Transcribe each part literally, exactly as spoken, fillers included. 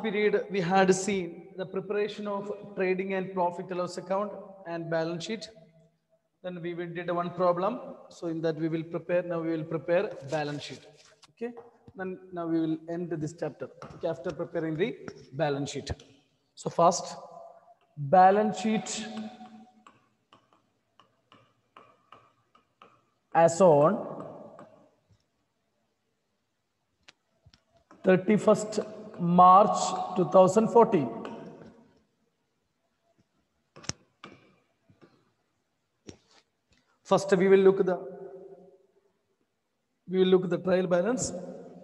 period, we had seen the preparation of trading and profit and loss account and balance sheet. Then we will did one problem. So in that we will prepare, now we will prepare balance sheet. Okay. Then now we will end this chapter. Okay, after preparing the balance sheet. So first, balance sheet as on thirty-first March two thousand fourteen. First, we will look at the we will look at the trial balance.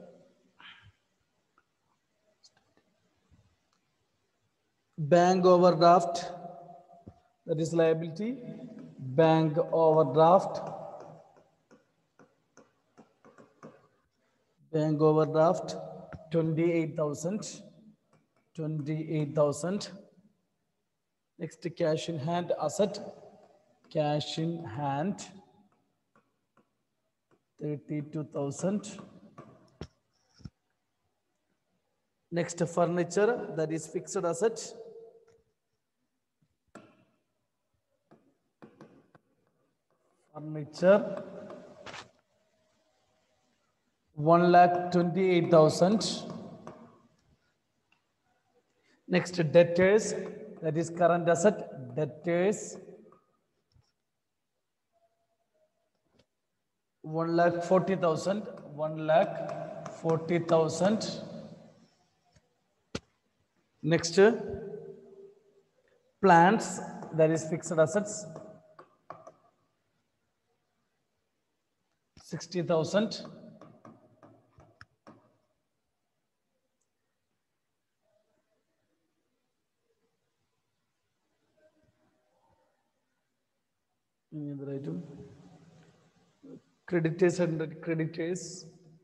Bank overdraft, that is liability. Bank overdraft. Bank overdraft, twenty-eight thousand. twenty-eight thousand. Next, cash in hand asset. Cash in hand, thirty-two thousand. Next, furniture, that is fixed asset. Furniture, one lakh twenty-eight thousand. Next, debtors, that is current asset. Debtors, one lakh forty thousand. one lakh forty thousand. Next, plants, that is fixed assets, sixty thousand. Any other item? Creditors and creditors.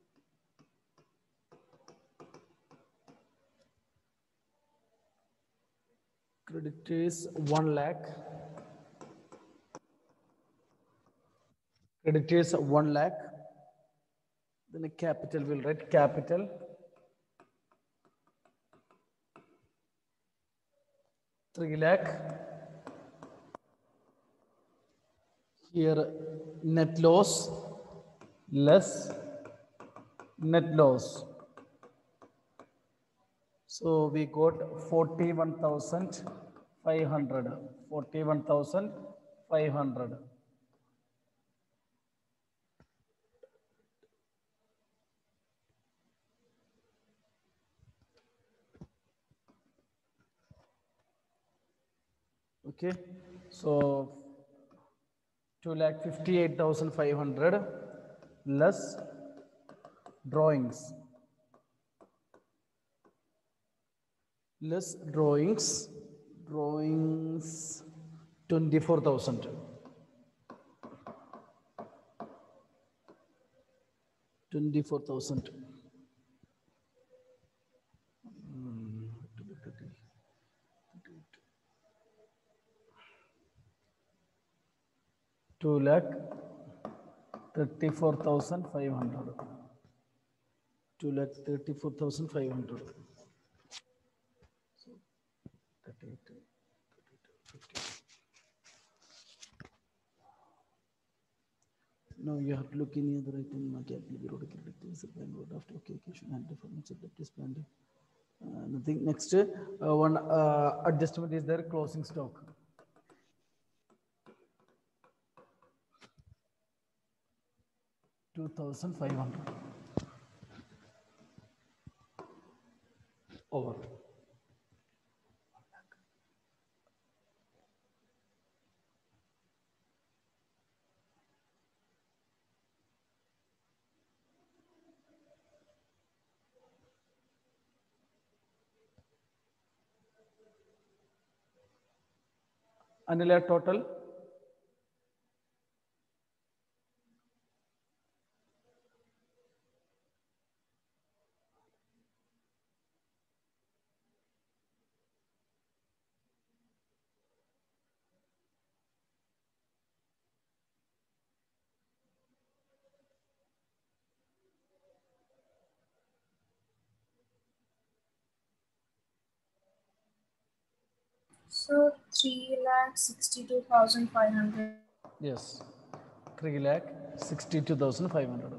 Creditors, one lakh. Creditors, one lakh. Then a capital will write capital. Three lakh. Here, net loss, less net loss. So we got forty-one thousand five hundred. forty-one thousand five hundred. Okay, so two lakh fifty-eight thousand five hundred less drawings. Less drawings. Drawings twenty-four thousand. twenty-four thousand. Two lakh thirty-four thousand five hundred. Two lakh thirty-four thousand five hundred. So thirty-eight, thirty-two, fifty. Now you have to look in the other item. Capital periodic credit is bank overdraft. Okay, occasion and furniture that is planned. Uh, nothing. Next, uh, one uh, adjustment is there. Closing stock. Two thousand five hundred. Over. Annual total. So three lakh sixty-two thousand five hundred. Yes, three lakh sixty-two thousand five hundred.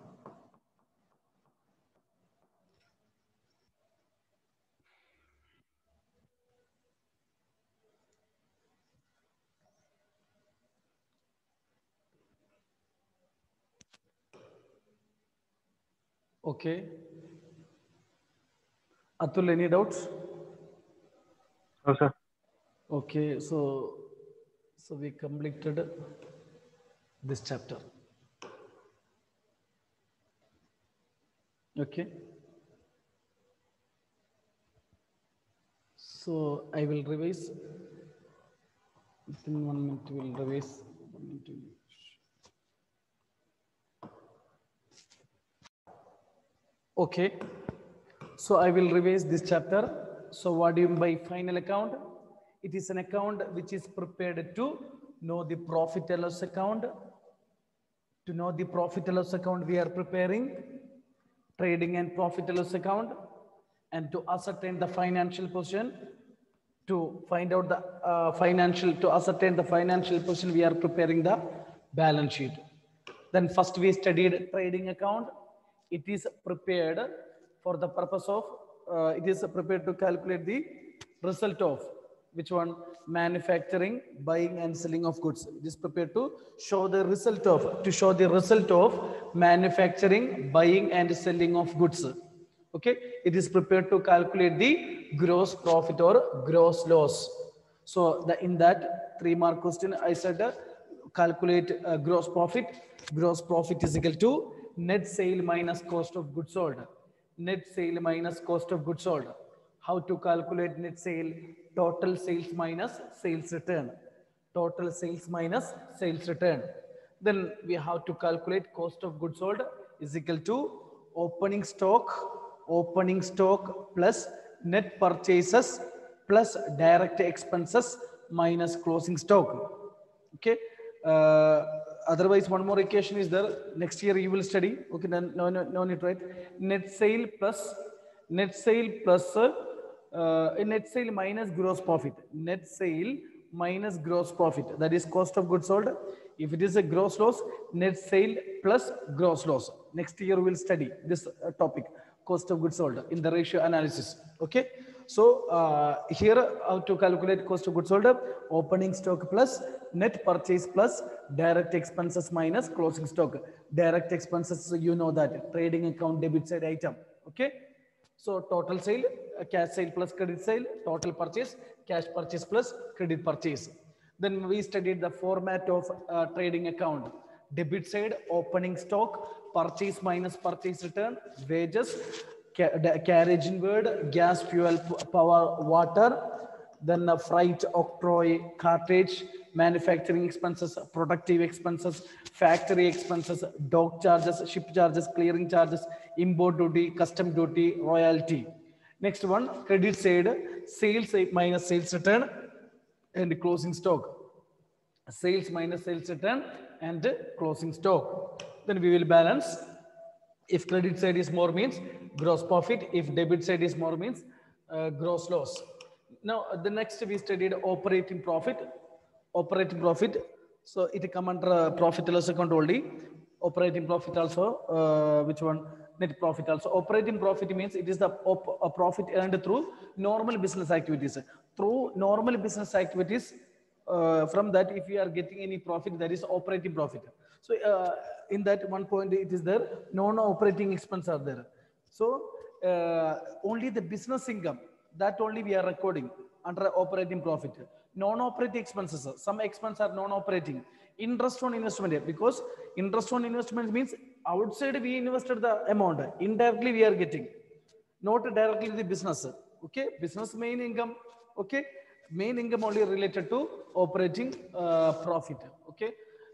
Okay. Atul, any doubts? No, sir. Okay, so so we completed this chapter. Okay. So I will revise. Within one minute, we will revise. One minute, we will- Okay. So I will revise this chapter. So what do you mean by final account? It is an account which is prepared to know the profit and loss account. To know the profit and loss account, we are preparing trading and profit and loss account, and to ascertain the financial position, to find out the uh, financial, to ascertain the financial position, we are preparing the balance sheet. Then first we studied trading account. It is prepared for the purpose of, uh, it is prepared to calculate the result of which one? Manufacturing, buying and selling of goods. It is prepared to show the result of, to show the result of manufacturing, buying and selling of goods. Okay, it is prepared to calculate the gross profit or gross loss. So the, in that three mark question, I said uh, calculate uh, gross profit. Gross profit is equal to net sale minus cost of goods sold. Net sale minus cost of goods sold. How to calculate net sale? Total sales minus sales return. Total sales minus sales return. Then we have to calculate cost of goods sold is equal to opening stock, opening stock plus net purchases plus direct expenses minus closing stock. Okay. Uh, otherwise, one more equation is there. Next year you will study. Okay, then no, no, no need, right? Net sale plus net sale plus uh, net sale minus gross profit. Net sale minus gross profit. That is cost of goods sold. If it is a gross loss, net sale plus gross loss. Next year we will study this uh, topic, cost of goods sold, in the ratio analysis. Okay. So uh, here how to calculate cost of goods sold? Opening stock plus net purchase plus direct expenses minus closing stock. Direct expenses, you know that trading account debit side item. Okay. So total sale, uh, cash sale plus credit sale, total purchase, cash purchase plus credit purchase. Then we studied the format of uh, trading account. Debit side, opening stock, purchase minus purchase return, wages, ca carriage inward, gas, fuel, power, water, then uh, freight, octroi, cartage, manufacturing expenses, productive expenses, factory expenses, dock charges, ship charges, clearing charges, import duty, custom duty, royalty. Next one, credit side, sales minus sales return and closing stock. Sales minus sales return and closing stock. Then we will balance. If credit side is more means gross profit. If debit side is more means uh, gross loss. Now the next we studied operating profit. Operating profit. So it come under uh, profit and loss account only. Operating profit also, uh, which one? Net profit also. Operating profit means it is the op a profit earned through normal business activities. Through normal business activities, uh, from that if you are getting any profit, that is operating profit. So uh, in that one point it is there, non-operating expense are there. So uh, only the business income, that only we are recording under operating profit. Non-operating expenses, some expenses are non-operating. Interest on investment, because interest on investment means outside we invested the amount, indirectly we are getting, not directly the business. Okay, business main income. Okay, main income only related to operating uh, profit. Okay,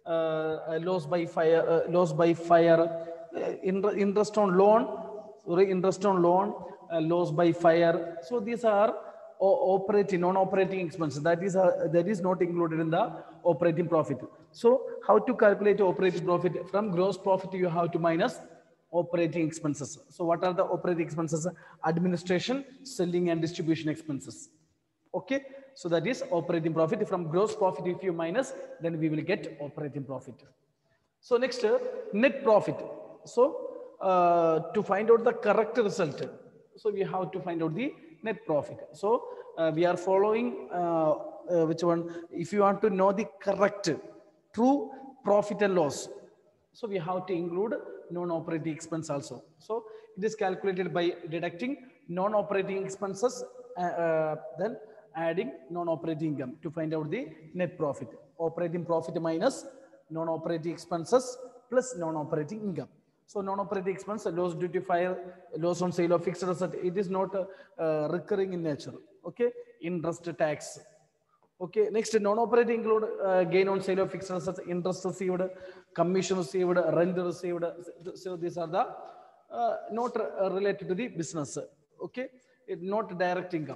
uh, loss by fire, uh, loss by fire, uh, interest on loan, sorry, interest on loan, uh, loss by fire. So these are operating, non-operating expenses. That is uh, that is not included in the operating profit. So how to calculate operating profit? From gross profit you have to minus operating expenses. So what are the operating expenses? Administration, selling and distribution expenses. Okay. So that is operating profit. From gross profit, if you minus, then we will get operating profit. So next, uh, net profit. So uh, to find out the correct result, so we have to find out the net profit. So uh, we are following uh, uh, which one? If you want to know the correct, true profit and loss, so we have to include non-operating expense also. So it is calculated by deducting non-operating expenses, uh, uh, then adding non-operating income to find out the net profit. Operating profit minus non-operating expenses plus non-operating income. So non-operating expense, loss due to fire, loss on sale of fixed asset, it is not uh, uh, recurring in nature. Okay, interest, tax. Okay, next non-operating include uh, gain on sale of fixed assets, interest received, commission received, rent received. So these are the uh, not uh, related to the business. Okay, it not direct income.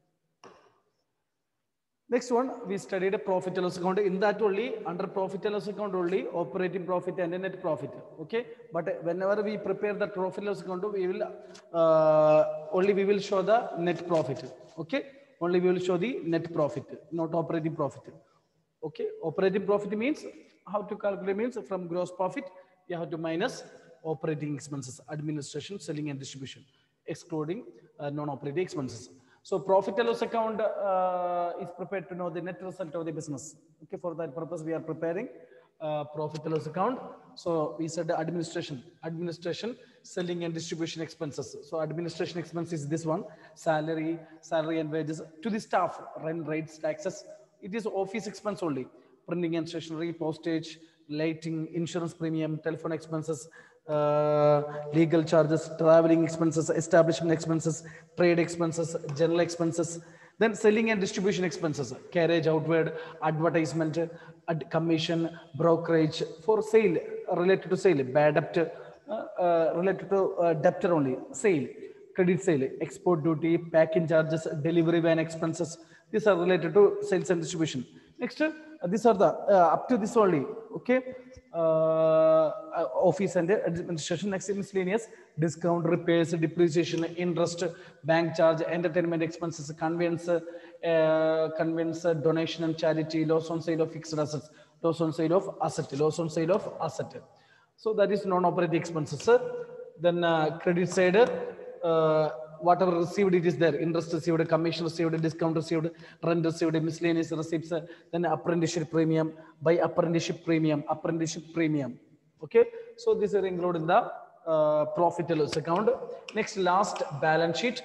Next one, we studied a profit and loss account. In that only, under profit and loss account only, operating profit and net profit. Okay, but whenever we prepare the profit and loss account, we will uh, only we will show the net profit. Okay, only we will show the net profit, not operating profit. Okay, operating profit means how to calculate means from gross profit you have to minus operating expenses, administration, selling and distribution, excluding uh, non-operating expenses. So profit and loss account uh, is prepared to know the net result of the business. Okay, for that purpose we are preparing uh, profit and loss account. So we said administration, administration, selling and distribution expenses. So administration expense is this one: salary, salary and wages to the staff, rent, rates, taxes. It is office expense only: printing and stationery, postage, lighting, insurance premium, telephone expenses, uh, legal charges, traveling expenses, establishment expenses, trade expenses, general expenses. Then selling and distribution expenses: carriage, outward, advertisement, ad commission, brokerage for sale, related to sale, bad debt, uh, uh, related to uh, debtor only, sale, credit sale, export duty, packing charges, delivery van expenses. These are related to sales and distribution. Next, uh, these are the uh, up to this only. Okay, uh, office and administration. Next, miscellaneous: discount, repairs, depreciation, interest, bank charge, entertainment expenses, conveyance, uh, conveyance, donation and charity, loss on sale of fixed assets, loss on sale of asset, loss on sale of asset. So that is non-operating expenses. Then uh, credit side, uh, whatever received, it is there: interest received, commission received, discount received, rent received, miscellaneous receipts, then apprenticeship premium, by apprenticeship premium, apprenticeship premium. Okay, so this is included in the uh, profit and loss account. Next, last, balance sheet.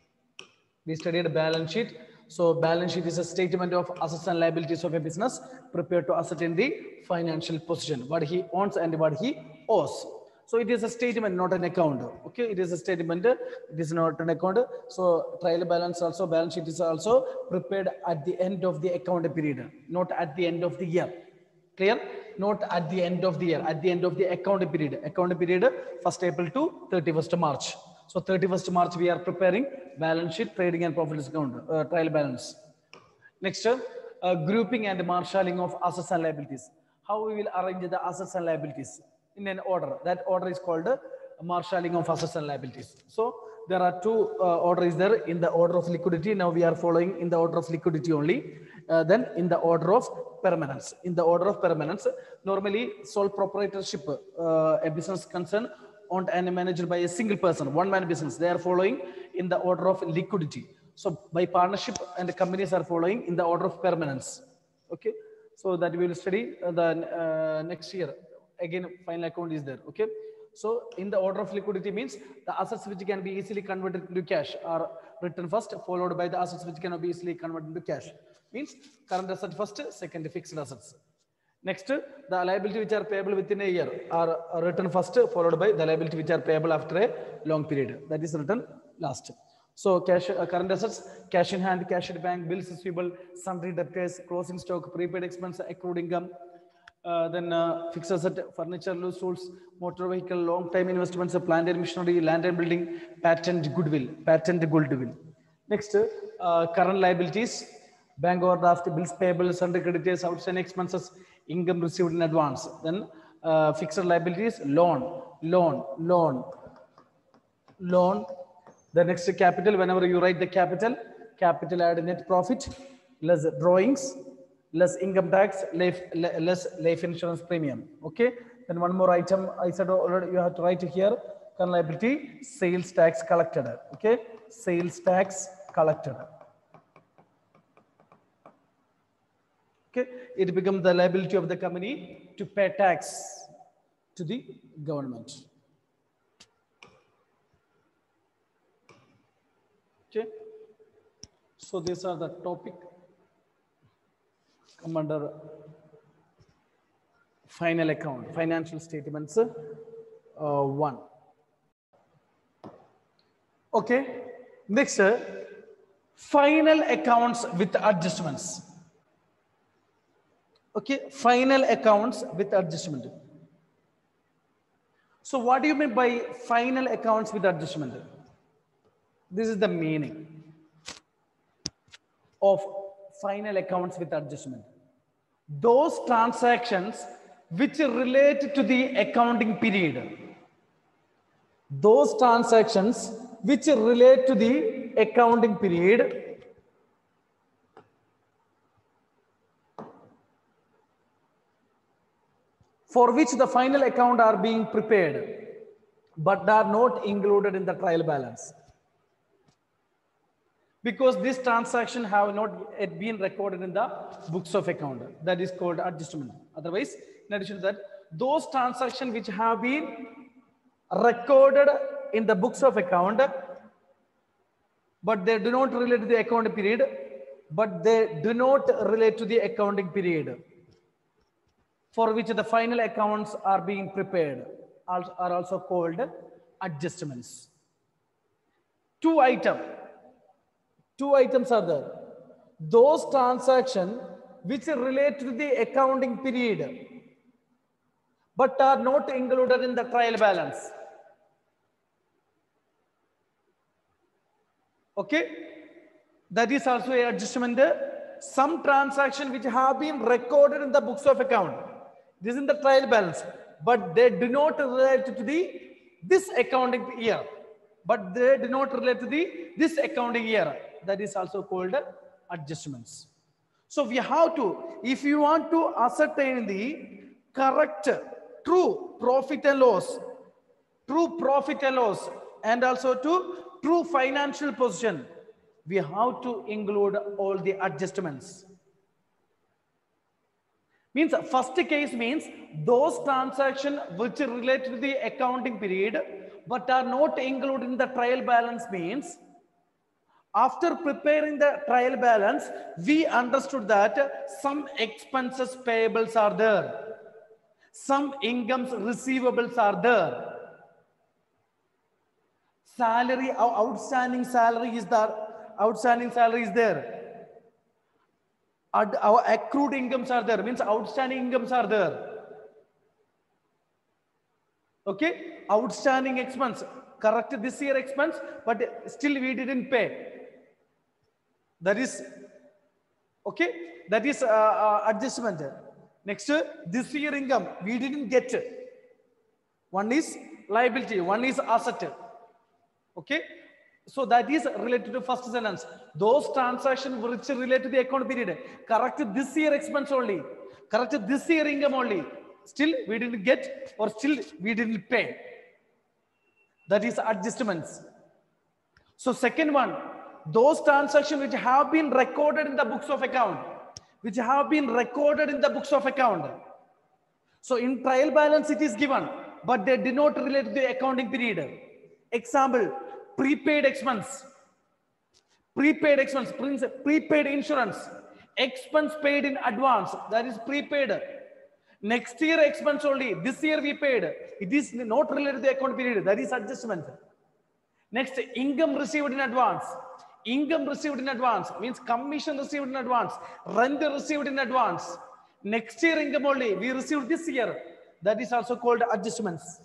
We studied balance sheet. So balance sheet is a statement of assets and liabilities of a business prepared to ascertain the financial position, what he owns and what he owes. So it is a statement, not an account. Okay, it is a statement, it is not an account. So trial balance also, balance sheet is also prepared at the end of the account period, not at the end of the year. Clear? Not at the end of the year, at the end of the account period. Account period first April to thirty-first March. So thirty-first March we are preparing balance sheet, trading and profit account, uh, trial balance. Next, uh, grouping and marshalling of assets and liabilities. How we will arrange the assets and liabilities in an order. That order is called uh, marshalling of assets and liabilities. So there are two uh, orders there in the order of liquidity. Now we are following in the order of liquidity only. Uh, then in the order of permanence. In the order of permanence, normally sole proprietorship, uh, a business concern owned and managed by a single person, one man business, they are following in the order of liquidity. So by partnership and the companies are following in the order of permanence. Okay, so that we will study uh, the uh, next year. Again, final account is there. Okay, so in the order of liquidity means the assets which can be easily converted into cash are written first, followed by the assets which cannot be easily converted into cash. Means current asset first, second fixed assets. Next, the liability which are payable within a year are written first, followed by the liability which are payable after a long period. That is written last. So cash, uh, current assets: cash in hand, cash at bank, bills receivable, sundry debtors, closing stock, prepaid expense, accrued income. Uh, then uh, fixed asset: furniture, loose tools, motor vehicle, long time investments, plant and machinery, land and building, patent, goodwill, patent, goodwill. Next, uh, current liabilities: bank overdraft, bills payable, sundry creditors, outstanding expenses, income received in advance. Then uh, fixed liabilities: loan, loan, loan, loan. The next, capital: whenever you write the capital, capital add net profit, less drawings, less income tax, life, less life insurance premium. Okay. Then one more item I said already, you have to write here, current liability, sales tax collected. Okay. Sales tax collected. Okay. It becomes the liability of the company to pay tax to the government. Okay. So these are the topic come under final account, financial statements uh, one. Okay. Next, uh, final accounts with adjustments. Okay. Final accounts with adjustment. So what do you mean by final accounts with adjustment? This is the meaning of final accounts with adjustment. Those transactions which relate to the accounting period. Those transactions which relate to the accounting period for which the final account are being prepared but are not included in the trial balance. Because this transaction have not yet been recorded in the books of account. That is called adjustment. Otherwise, in addition to that, those transactions which have been recorded in the books of account, but they do not relate to the accounting period, but they do not relate to the accounting period, for which the final accounts are being prepared, are also called adjustments. Two items. Two items are there. Those transactions which relate to the accounting period but are not included in the trial balance. Okay. That is also an adjustment. Some transactions which have been recorded in the books of account. This is in the trial balance, but they do not relate to the this accounting year. But they do not relate to the this accounting year. That is also called adjustments. So we have to, if you want to ascertain the correct, true profit and loss, true profit and loss, and also to true financial position, we have to include all the adjustments. Means first case means those transactions which relate to the accounting period but are not included in the trial balance means after preparing the trial balance, we understood that some expenses payables are there. Some incomes receivables are there. Salary, outstanding salary is there. Outstanding salary is there. Our accrued incomes are there. Means outstanding incomes are there. Okay. Outstanding expense. Correct this year expense, but still we didn't pay. That is, okay, that is uh, uh, adjustment. Next, this year income, we didn't get. One is liability, one is asset. Okay, so that is related to first sentence. Those transactions which relate to the account period, correct this year expense only, correct this year income only. Still, we didn't get or still we didn't pay. That is adjustments. So second one, those transactions which have been recorded in the books of account, which have been recorded in the books of account. So in trial balance it is given, but they did not relate to the accounting period. Example, prepaid expense, prepaid expense, prepaid insurance, expense paid in advance, that is prepaid. Next year expense only, this year we paid. It is not related to the account period, that is adjustment. Next, income received in advance. Income received in advance means commission received in advance, rent received in advance. Next year income only, we received this year. That is also called adjustments.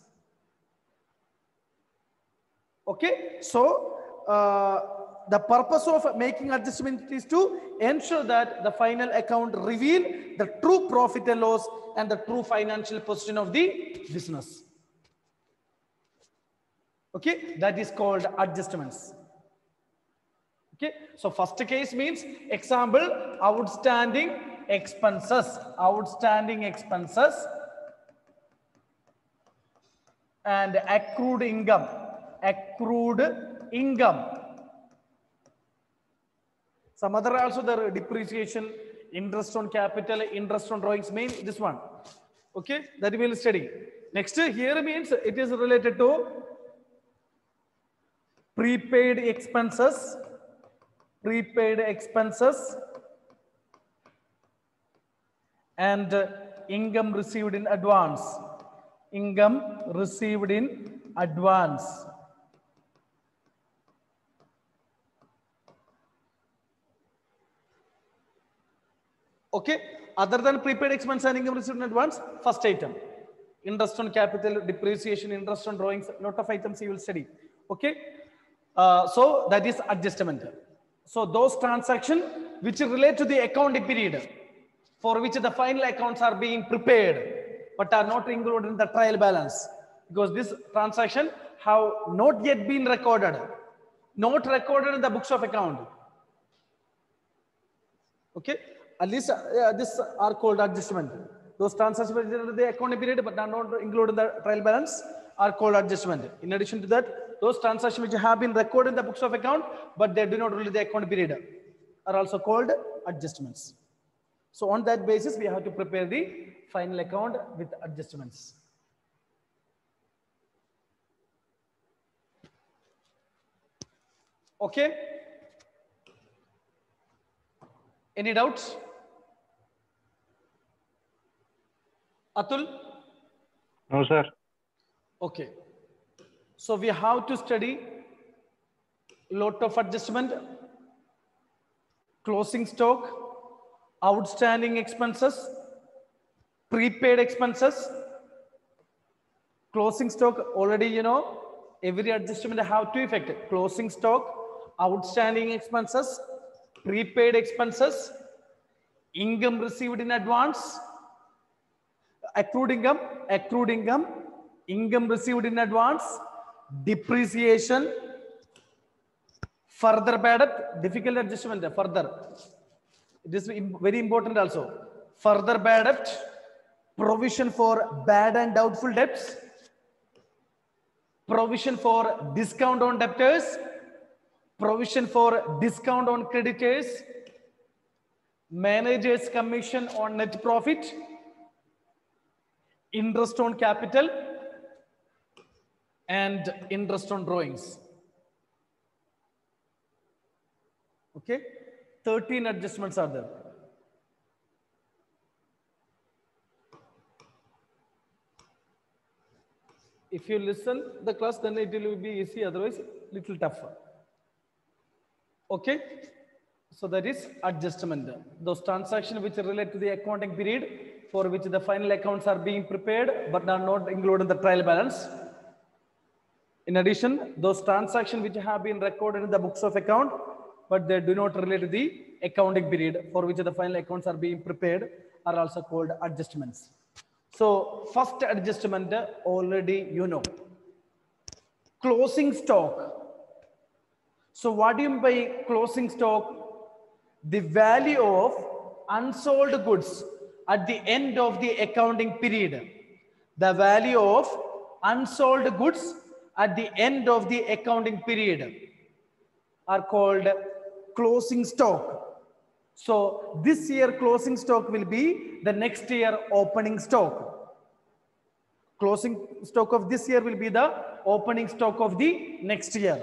Okay, so uh, the purpose of making adjustment is to ensure that the final account reveal the true profit and loss and the true financial position of the business. Okay, that is called adjustments. Okay, so first case means example outstanding expenses, outstanding expenses and accrued income, accrued income. Some other also the depreciation, interest on capital, interest on drawings, main this one. Okay, that we will study. Next here means it is related to prepaid expenses, prepaid expenses and uh, income received in advance, income received in advance. Okay, other than prepaid expense and income received in advance, first item, interest on capital, depreciation, interest on drawings, lot of items you will study. Okay, uh, so that is adjustment. So those transactions which relate to the accounting period for which the final accounts are being prepared but are not included in the trial balance, because this transaction have not yet been recorded, not recorded in the books of account. Okay, at least uh, this are called adjustment. Those transactions which are in the accounting period but are not included in the trial balance are called adjustment. In addition to that, those transactions which have been recorded in the books of account but they do not relate to the accounting period are also called adjustments. So on that basis, we have to prepare the final account with adjustments. Okay. Any doubts? Atul? No, sir. Okay. So we have to study lot of adjustment, closing stock, outstanding expenses, prepaid expenses, closing stock. Already you know every adjustment have two effects: closing stock, outstanding expenses, prepaid expenses, income received in advance, accrued income, accrued income, income received in advance, depreciation, further bad debt, difficult adjustment, further. It is very important also. Further bad debt, provision for bad and doubtful debts, provision for discount on debtors, provision for discount on creditors, manager's commission on net profit, interest on capital, and interest on drawings. Okay, thirteen adjustments are there. If you listen the class, then it will be easy, otherwise little tougher. Okay, so that is adjustment. Those transactions which relate to the accounting period for which the final accounts are being prepared but are not included in the trial balance. In addition, those transactions which have been recorded in the books of account but they do not relate to the accounting period for which the final accounts are being prepared are also called adjustments. So first adjustment already you know. Closing stock. So what do you mean by closing stock? The value of unsold goods at the end of the accounting period. The value of unsold goods at the end of the accounting period are called closing stock. So this year closing stock will be the next year opening stock. Closing stock of this year will be the opening stock of the next year.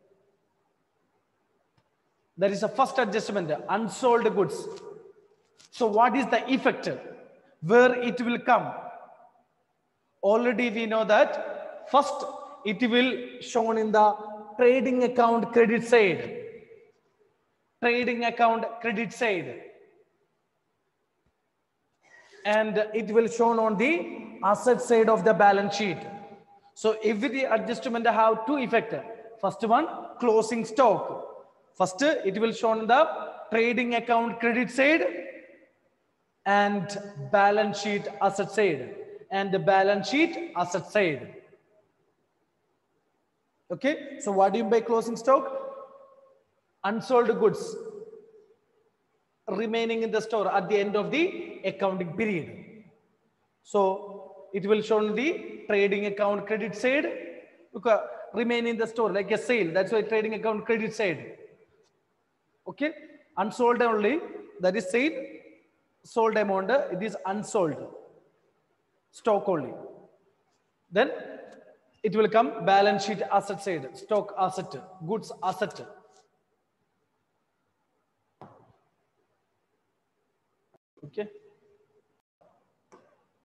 There is a first adjustment, unsold goods. So what is the effect? Where it will come? Already we know that first it will shown in the trading account credit side. Trading account credit side. And it will shown on the asset side of the balance sheet. So every adjustment have two effects. First one, closing stock. First, it will show on the trading account credit side and balance sheet asset side and the balance sheet asset side. Okay, so what do you mean by closing stock? unsold goods remaining in the store at the end of the accounting period. So it will show on the trading account credit side, okay, remain in the store like a sale. That's why trading account credit side. Okay, unsold only, that is sale. Sold amount, it is unsold stock only. Then it will come balance sheet asset side, stock asset, goods asset. Okay.